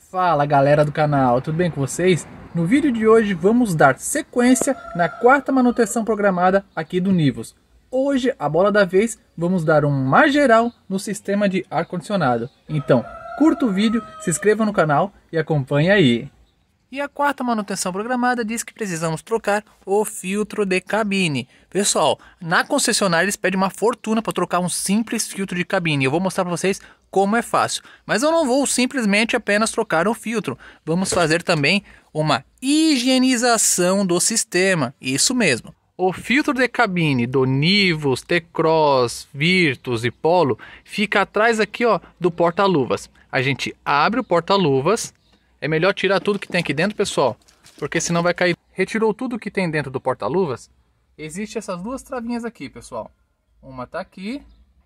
Fala galera do canal, tudo bem com vocês? No vídeo de hoje vamos dar sequência na quarta manutenção programada aqui do Nivus. Hoje, a bola da vez, vamos dar uma geral no sistema de ar-condicionado. Então, curta o vídeo, se inscreva no canal e acompanhe aí. E a quarta manutenção programada diz que precisamos trocar o filtro de cabine. Pessoal, na concessionária eles pedem uma fortuna para trocar um simples filtro de cabine. Eu vou mostrar para vocês como é fácil. Mas eu não vou simplesmente apenas trocar o filtro. Vamos fazer também uma higienização do sistema. Isso mesmo. O filtro de cabine do Nivus, T-Cross, Virtus e Polo fica atrás aqui, ó, do porta-luvas. A gente abre o porta-luvas. É melhor tirar tudo que tem aqui dentro, pessoal, porque senão vai cair. Retirou tudo que tem dentro do porta-luvas. Existem essas duas travinhas aqui, pessoal. Uma tá aqui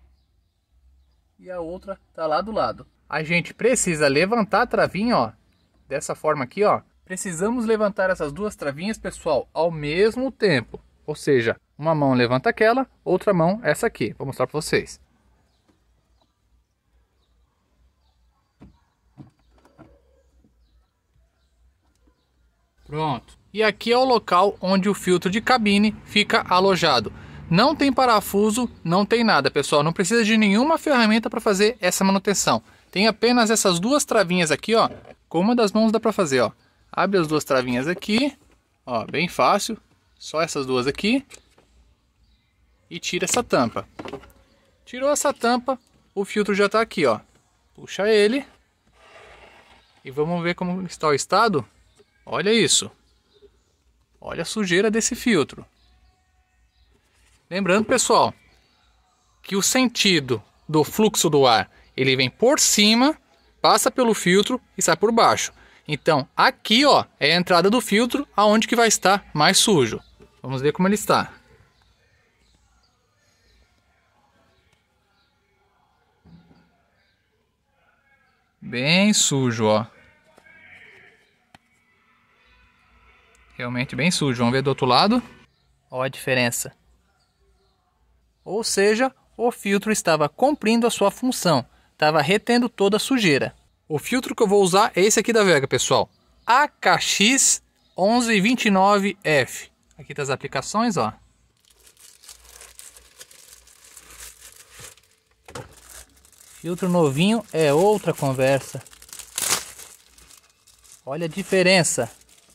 e a outra tá lá do lado. A gente precisa levantar a travinha, ó, dessa forma aqui, ó. Precisamos levantar essas duas travinhas, pessoal, ao mesmo tempo. Ou seja, uma mão levanta aquela, outra mão essa aqui. Vou mostrar para vocês. Pronto. E aqui é o local onde o filtro de cabine fica alojado. Não tem parafuso, não tem nada, pessoal. Não precisa de nenhuma ferramenta para fazer essa manutenção. Tem apenas essas duas travinhas aqui, ó. Com uma das mãos dá para fazer, ó. Abre as duas travinhas aqui, ó, bem fácil. Só essas duas aqui. E tira essa tampa. Tirou essa tampa, o filtro já está aqui, ó. Puxa ele. E vamos ver como está o estado. Olha isso. Olha a sujeira desse filtro. Lembrando, pessoal, que o sentido do fluxo do ar, ele vem por cima, passa pelo filtro e sai por baixo. Então, aqui, ó, é a entrada do filtro, aonde que vai estar mais sujo. Vamos ver como ele está. Bem sujo, ó. Realmente bem sujo. Vamos ver do outro lado. Olha a diferença. Ou seja, o filtro estava cumprindo a sua função. Estava retendo toda a sujeira. O filtro que eu vou usar é esse aqui da Vega, pessoal. AKX 1129F. Aqui tá as aplicações, ó. Filtro novinho é outra conversa. Olha a diferença.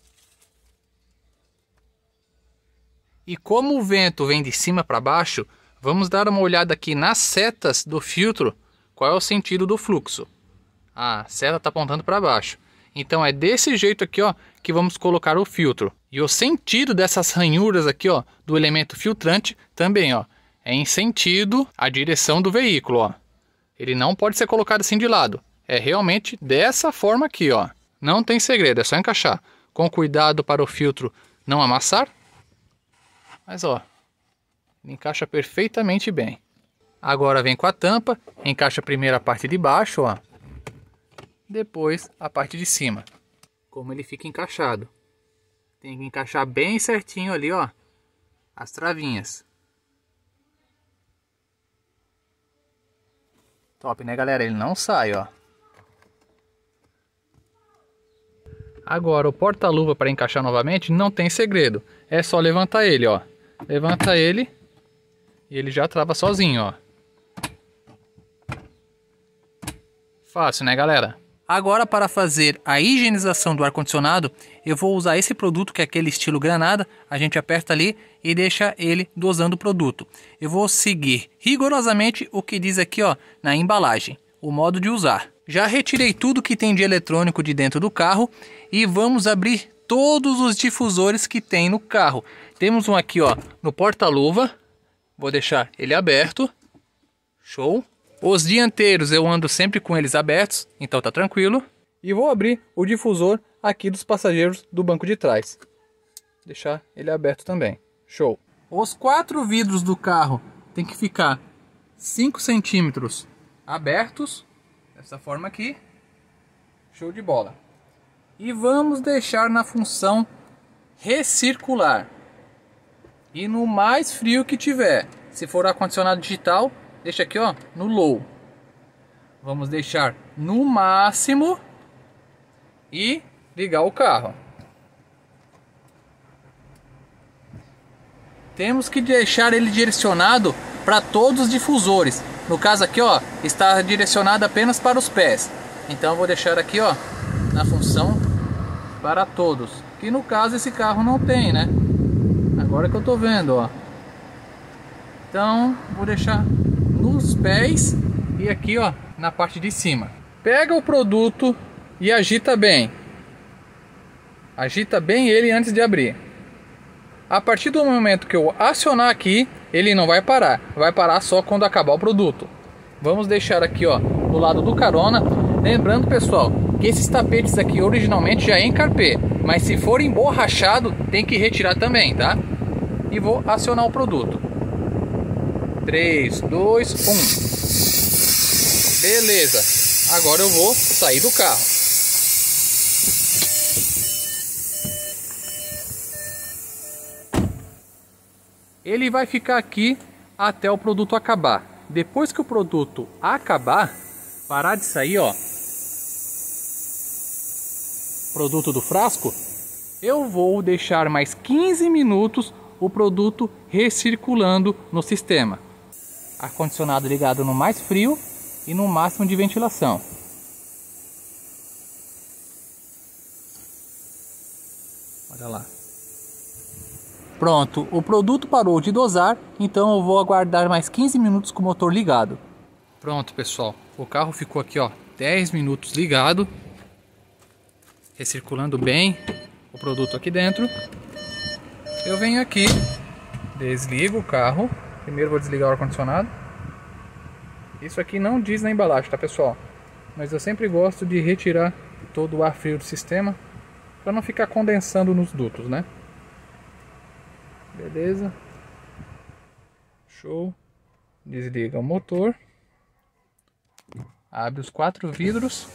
E como o vento vem de cima para baixo, vamos dar uma olhada aqui nas setas do filtro, qual é o sentido do fluxo. A seta está apontando para baixo. Então é desse jeito aqui, ó, que vamos colocar o filtro. E o sentido dessas ranhuras aqui, ó, do elemento filtrante também, ó, é em sentido à direção do veículo, ó. Ele não pode ser colocado assim de lado. É realmente dessa forma aqui, ó. Não tem segredo, é só encaixar. Com cuidado para o filtro não amassar. Mas ó, ele encaixa perfeitamente bem. Agora vem com a tampa, encaixa primeiro a parte de baixo, ó. Depois a parte de cima. Como ele fica encaixado. Tem que encaixar bem certinho ali, ó, as travinhas. Top, né, galera? Ele não sai, ó. Agora o porta-luva para encaixar novamente não tem segredo. É só levantar ele, ó. Levanta ele e ele já trava sozinho, ó. Fácil, né, galera? Agora, para fazer a higienização do ar-condicionado, eu vou usar esse produto que é aquele estilo granada. A gente aperta ali e deixa ele dosando o produto. Eu vou seguir rigorosamente o que diz aqui, ó, na embalagem, o modo de usar. Já retirei tudo que tem de eletrônico de dentro do carro e vamos abrir todos os difusores que tem no carro. Temos um aqui, ó, no porta-luva. Vou deixar ele aberto. Show. Os dianteiros eu ando sempre com eles abertos, então tá tranquilo. E vou abrir o difusor aqui dos passageiros do banco de trás. Deixar ele aberto também. Show. Os 4 vidros do carro tem que ficar 5 centímetros abertos. Dessa forma aqui. Show de bola. E vamos deixar na função recircular. E no mais frio que tiver. Se for ar-condicionado digital, deixa aqui, ó, no low. Vamos deixar no máximo e ligar o carro. Temos que deixar ele direcionado para todos os difusores. No caso aqui, ó, está direcionado apenas para os pés. Então eu vou deixar aqui, ó, na função para todos. Que no caso esse carro não tem, né? Agora que eu tô vendo, ó. Então vou deixar nos pés e aqui, ó, na parte de cima. Pega o produto e agita bem. Agita bem ele antes de abrir. A partir do momento que eu acionar aqui, ele não vai parar. Vai parar só quando acabar o produto. Vamos deixar aqui, ó, do lado do carona. Lembrando, pessoal, que esses tapetes aqui originalmente já é em carpê. Mas se for emborrachado, tem que retirar também, tá? E vou acionar o produto. 3, 2, 1. Beleza. Agora eu vou sair do carro. Ele vai ficar aqui até o produto acabar. Depois que o produto acabar, parar de sair, ó, produto do frasco, eu vou deixar mais 15 minutos o produto recirculando no sistema. Ar-condicionado ligado no mais frio e no máximo de ventilação. Olha lá. Pronto, o produto parou de dosar, então eu vou aguardar mais 15 minutos com o motor ligado. Pronto, pessoal, o carro ficou aqui, ó, 10 minutos ligado, recirculando bem o produto aqui dentro. Eu venho aqui, desligo o carro, primeiro vou desligar o ar-condicionado. Isso aqui não diz na embalagem, tá, pessoal? Mas eu sempre gosto de retirar todo o ar frio do sistema, para não ficar condensando nos dutos, né? Beleza, show. Desliga o motor, abre os 4 vidros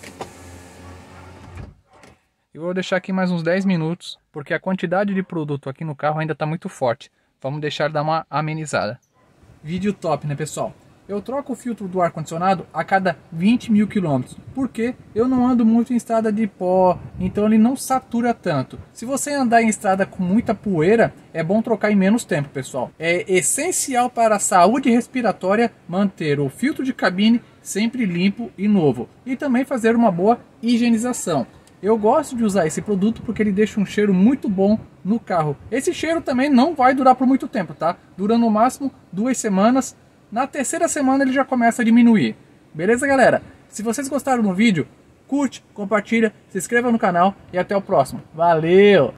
e vou deixar aqui mais uns 10 minutos, porque a quantidade de produto aqui no carro ainda está muito forte. Vamos deixar dar uma amenizada. Vídeo top, né, pessoal? Eu troco o filtro do ar-condicionado a cada 20 mil quilômetros, porque eu não ando muito em estrada de pó, então ele não satura tanto. Se você andar em estrada com muita poeira, é bom trocar em menos tempo, pessoal. É essencial para a saúde respiratória manter o filtro de cabine sempre limpo e novo, e também fazer uma boa higienização. Eu gosto de usar esse produto porque ele deixa um cheiro muito bom no carro. Esse cheiro também não vai durar por muito tempo, tá? Dura no máximo 2 semanas. Na terceira semana ele já começa a diminuir. Beleza, galera? Se vocês gostaram do vídeo, curte, compartilha, se inscreva no canal e até o próximo. Valeu!